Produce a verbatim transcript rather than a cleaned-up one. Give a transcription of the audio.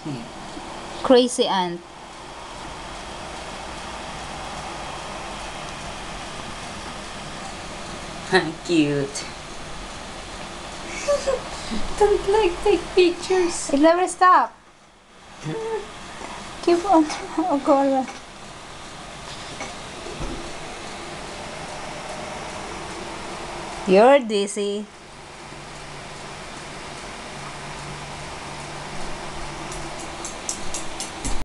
Crazy ant. Cute. Don't like take pictures. It never stop. Keep on. Oh God. You're dizzy.